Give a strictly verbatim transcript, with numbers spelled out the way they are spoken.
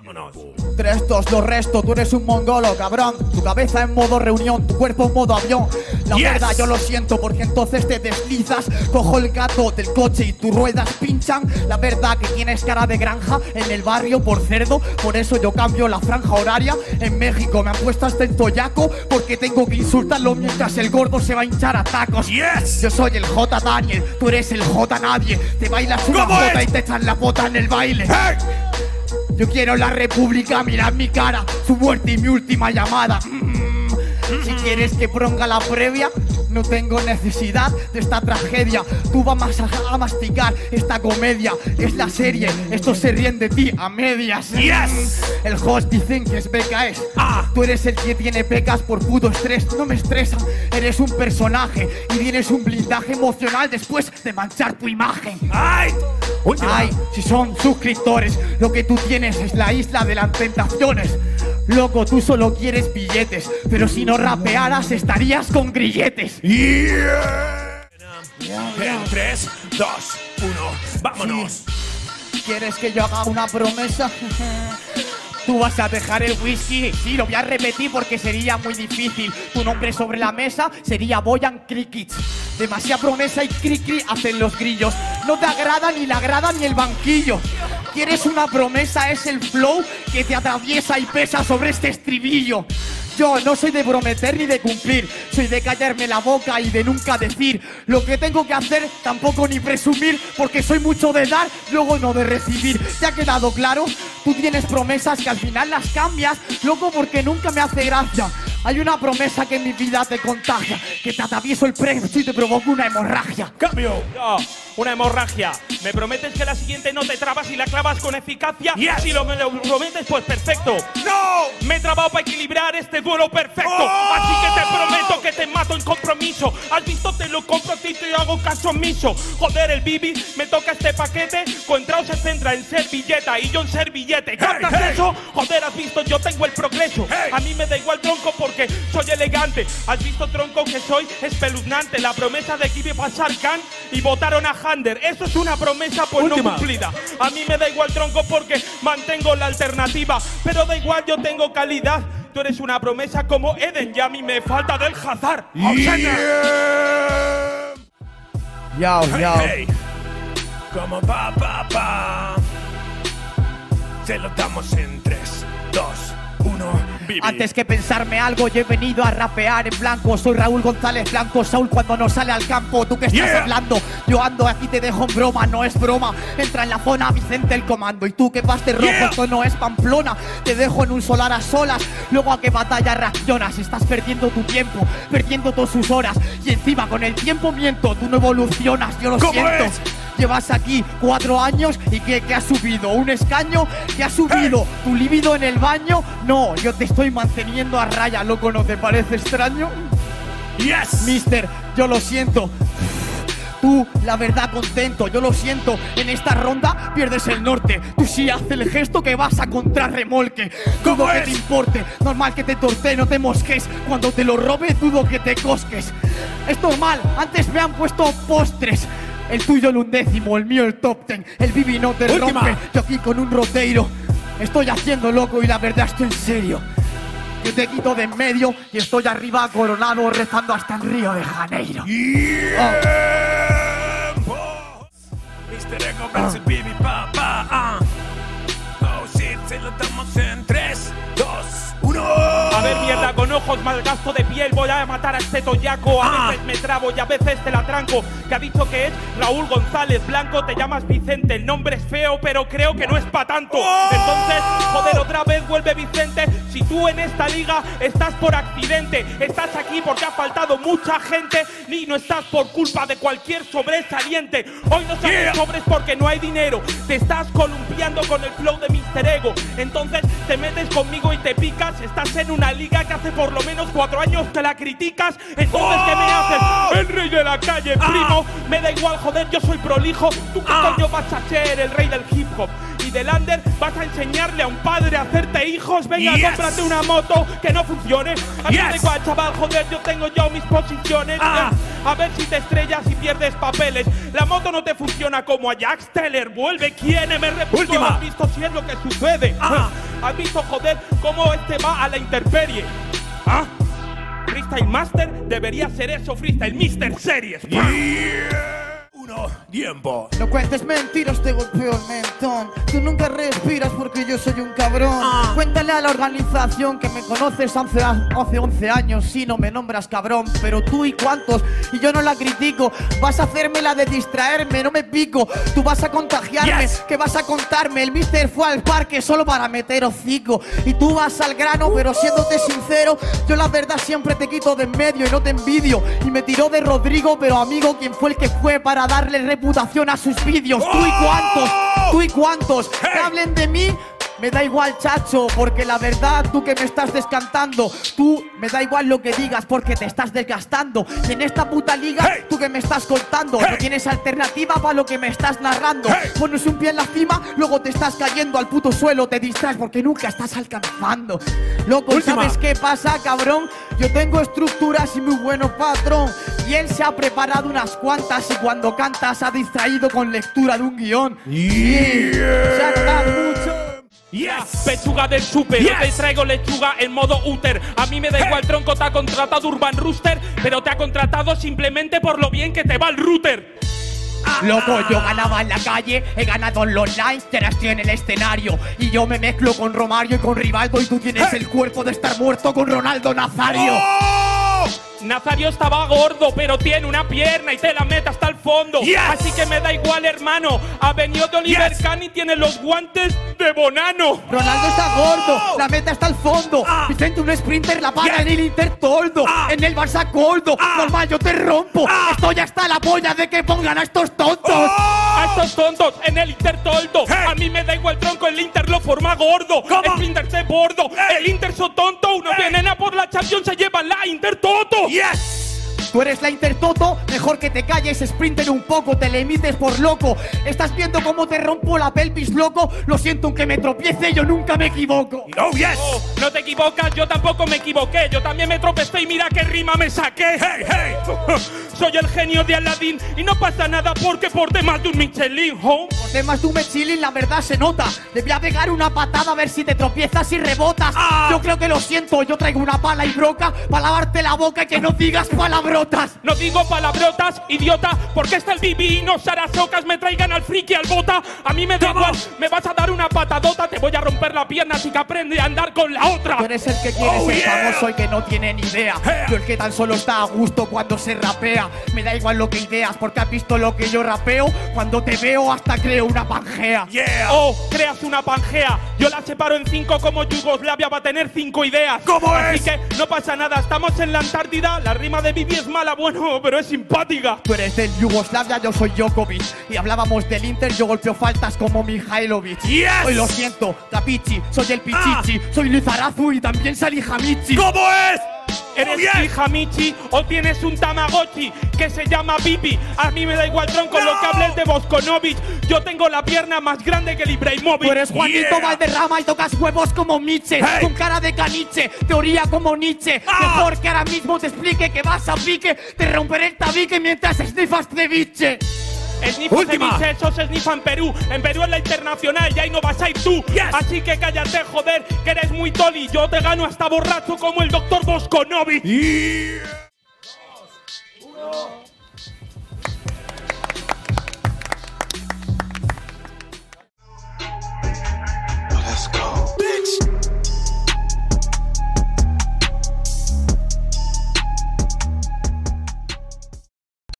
Vámonos. Tres, dos, lo resto, tú eres un mongolo, cabrón. Tu cabeza en modo reunión, tu cuerpo en modo avión. La Yes. verdad yo lo siento porque entonces te deslizas. Cojo el gato del coche y tus ruedas pinchan. La verdad que tienes cara de granja en el barrio por cerdo. Por eso yo cambio la franja horaria. En México me han puesto hasta en toyaco porque tengo que insultarlo mientras el gordo se va a hinchar a tacos. Yes. Yo soy el J Daniel, tú eres el J nadie. Te bailas una ¿Cómo jota es? y te echan la bota en el baile. Hey. Yo quiero la república, mirad mi cara, su muerte y mi última llamada. Mm, si quieres que ponga la previa, no tengo necesidad de esta tragedia. Tú vas a, a masticar esta comedia. Es la serie, estos se ríen de ti a medias. Yes. El host dicen que es B K S. Ah. Tú eres el que tiene pecas por puto estrés. No me estresa, eres un personaje y tienes un blindaje emocional después de manchar tu imagen. ¡Ay! Última. Ay, si son suscriptores, lo que tú tienes es la isla de las tentaciones. Loco, tú solo quieres billetes, pero si no rapearas estarías con grilletes. Yeah. En tres, dos, uno, vámonos. ¿Quieres que yo haga una promesa? Tú vas a dejar el whisky. Sí, lo voy a repetir porque sería muy difícil. Tu nombre sobre la mesa sería Boyan Crickets. Demasiada promesa y cri-cri hacen los grillos. No te agrada ni la grada ni el banquillo. ¿Quieres una promesa? Es el flow que te atraviesa y pesa sobre este estribillo. Yo no soy de prometer ni de cumplir. Soy de callarme la boca y de nunca decir lo que tengo que hacer, tampoco ni presumir. Porque soy mucho de dar, luego no de recibir. ¿Te ha quedado claro? Tú tienes promesas que al final las cambias, loco, porque nunca me hace gracia. Hay una promesa que en mi vida te contagia, que te atravieso el precio y te provoco una hemorragia. Cambio. Yo, una hemorragia. ¿Me prometes que la siguiente no te trabas y la clavas con eficacia? Yes. Si lo me lo prometes, pues perfecto. ¡No! Me he trabado para equilibrar este duelo perfecto. ¡Oh! Así que te prometo que te mato en compromiso. Has visto, te lo compro a ti y te hago caso omiso. Joder, el Bibi me toca este paquete. Contrao se centra en servilleta y yo en servillete. ¿Captas hey. eso? Joder, has visto, yo tengo el progreso. Hey. A mí me da igual tronco porque soy elegante. ¿Has visto, tronco, que soy espeluznante? La promesa de que iba a pasar Khan y votaron a Hander. Eso es una promesa pues Última. no cumplida. A mí me da igual, tronco, porque mantengo la alternativa. Pero da igual, yo tengo calidad. Tú eres una promesa como Eden y a mí me falta del Hazard. Yeah. Yao, yao. Hey, hey. Como pa, pa, pa. Se lo damos en tres, dos, uno. Bibi. Antes que pensarme algo, yo he venido a rapear en blanco. Soy Raúl González Blanco, Saúl cuando no sale al campo. ¿Tú qué estás Yeah. hablando? Yo ando aquí, te dejo en broma, no es broma. Entra en la zona Vicente el comando. Y tú que vas de rojo, Yeah. esto no es Pamplona. Te dejo en un solar a solas, luego a qué batalla reaccionas. Estás perdiendo tu tiempo, perdiendo todas sus horas. Y encima con el tiempo miento, tú no evolucionas, yo lo ¿Cómo siento. es? Llevas aquí cuatro años y ¿qué, qué has subido? ¿Un escaño? ¿Qué has subido? ¿Tu líbido en el baño? No, yo te estoy manteniendo a raya, loco, ¿no te parece extraño? Yes. Mister, yo lo siento. Tú, la verdad, contento, yo lo siento. En esta ronda pierdes el norte. Tú sí haces el gesto que vas a contrarremolque. ¿Cómo Dudo que es? te importe, normal que te torte, no te mosques. Cuando te lo robe, dudo que te cosques. Es normal, antes me han puesto postres. El tuyo el undécimo, el mío el top ten. El Bibi no te Última. rompe, yo aquí con un roteiro. Estoy haciendo loco y la verdad estoy en serio. Yo te quito de en medio y estoy arriba coronado rezando hasta en Río de Janeiro. Tiempo. mister Ego versus Bibi, pa, pa, ah. Oh shit, se lo damos en tres, dos, uno. A ver, mierda, con ojos mal gasto de piel voy a matar a este toyaco. A Ah. veces me trabo y a veces te la tranco. Que ha dicho que es Raúl González Blanco, te llamas Vicente. El nombre es feo, pero creo que no es pa' tanto. ¡Oh! Entonces, joder, otra vez vuelve Vicente. Si tú en esta liga estás por accidente, estás aquí porque ha faltado mucha gente, ni no estás por culpa de cualquier sobresaliente. Hoy no salen Yeah. sobres porque no hay dinero. Te estás columpiando con el flow de mister Ego. Entonces te metes conmigo y te picas. Estás en una liga que hace por lo menos cuatro años que la criticas. Entonces, ¿qué me haces? El rey de la calle, Ah. primo. Me da igual, joder, yo soy prolijo. ¿Tú qué Ah. coño vas a ser el rey del hip hop? Y del under vas a enseñarle a un padre a hacerte hijos. Venga, Yes. cómprate una moto que no funcione. A mí Yes. me da igual, chaval, joder, yo tengo ya mis posiciones. Ah. A ver si te estrellas y pierdes papeles. La moto no te funciona como a Jax Teller. Vuelve, ¿quién me repuso? Última. ¿Has visto si es lo que sucede? Ah. visto, joder, cómo este va a la intemperie? ¿Ah? Freestyle Master debería ser eso, Freestyle Mister Series. Yeah. Uno, tiempo. No cuentes mentiras, te golpeo el mentón. Tú nunca respiras porque yo soy un cabrón. Ah. Cuéntale a la organización que me conoces hace, hace once años. Si no me nombras cabrón, pero tú y cuántos. Y yo no la critico. Vas a hacerme la de distraerme, no me pico. Tú vas a contagiarme, Yes. que vas a contarme. El mister fue al parque solo para meter hocico. Y tú vas al grano, pero siéndote sincero, yo la verdad siempre te quito de en medio y no te envidio. Y me tiró de Rodrigo, pero amigo, ¿quién fue el que fue para darle reputación a sus vídeos? ¿Tú y cuántos? ¿Tú y cuántos? Que Hey. hablen de mí. Me da igual, chacho, porque la verdad, tú que me estás descantando, tú me da igual lo que digas porque te estás desgastando. Y en esta puta liga, Hey. tú que me estás contando, Hey. no tienes alternativa para lo que me estás narrando. Hey. Pones un pie en la cima, luego te estás cayendo al puto suelo, te distraes porque nunca estás alcanzando. Loco, Última. ¿sabes qué pasa, cabrón? Yo tengo estructuras y muy bueno patrón. Y él se ha preparado unas cuantas y cuando cantas ha distraído con lectura de un guión. Sí, se ha tardado mucho. Yes. Pechuga del super, yo Yes. te traigo lechuga en modo úter. A mí me da Hey. igual, tronco, te ha contratado Urban Rooster, pero te ha contratado simplemente por lo bien que te va el router. Loco, yo ganaba en la calle, he ganado en los online, te estoy en el escenario. Y yo me mezclo con Romario y con Rivaldo y tú tienes Hey. el cuerpo de estar muerto con Ronaldo Nazario. Oh. Nazario estaba gordo, pero tiene una pierna y te la mete hasta el fondo. Yes. Así que me da igual, hermano. Ha venido de Oliver Yes. Kahn y tiene los guantes de Bonano. Ronaldo está gordo, la mete hasta el fondo. Ah. Vicente un sprinter, la para Yes. en el Intertoldo. Ah. En el Barça Coldo, Ah. normal yo te rompo. Ah. Estoy hasta la polla de que pongan a estos tontos. Oh. A estos tontos en el Intertoldo. Hey. A mí me da igual, tronco, el Inter lo forma gordo. ¿Cómo? Sprinter de bordo. Hey. El Inter son tonto. Uno Hey. vienen a por la Champions, se llevan la Intertoto. Yes. Tú eres la Intertoto, mejor que te calles, sprinter un poco, te le emites por loco. ¿Estás viendo cómo te rompo la pelvis, loco? Lo siento, aunque me tropiece, yo nunca me equivoco. Oh, yes. Oh, no te equivocas, yo tampoco me equivoqué. Yo también me tropecé y mira qué rima me saqué. Hey, hey. Soy el genio de Aladdin y no pasa nada porque porté más de un Michelin, home. Por temas de un mechilín, la verdad se nota. Debía pegar una patada a ver si te tropiezas y rebotas. Ah. Yo creo que lo siento, yo traigo una pala y broca para lavarte la boca y que no digas palabrotas. No digo palabrotas, idiota, porque está el Bibi y no Sarasocas me traigan al friki al bota. A mí me da ¿Cómo? igual, me vas a dar una patadota, te voy a romper la pierna así que aprende a andar con la otra. Tú eres el que quiere Oh, ser yeah. famoso y que no tiene ni idea. Yeah. Yo el que tan solo está a gusto cuando se rapea. Me da igual lo que ideas porque has visto lo que yo rapeo. Cuando te veo hasta creo una pangea. Yeah. Oh, creas una pangea. Yo la separo en cinco como Yugoslavia va a tener cinco ideas. ¿Cómo Así es? que no pasa nada, estamos en la Antártida. La rima de Bibi es mala, bueno, pero es simpática. Tú eres del Yugoslavia, yo soy Djokovic. Y hablábamos del Inter, yo golpeo faltas como Mihailovic. Yes. Hoy lo siento, Capichi, soy el Pichichi. Soy Lizarazu y también Salihamichi. ¿Cómo es? ¿Eres Oh, yes. Hijamichi o tienes un Tamagotchi que se llama Bibi? A mí me da igual, tronco, No. lo que hables de Boskonovic. Yo tengo la pierna más grande que el Ibrahimovic. Tú eres Juanito Yeah. Valderrama y tocas huevos como Nietzsche. Hey. Con cara de caniche, teoría como Nietzsche. Ah. Mejor que ahora mismo te explique que vas a pique. Te romperé el tabique mientras sniffas ceviche. Snifas Última. ceviche, eso se snifa en Perú. En Perú es la internacional y ahí no vas a ir tú. Yes. Así que cállate, joder, que eres muy toli. Yo te gano hasta borracho como el doctor Boskonovic. Yeah. Let's go.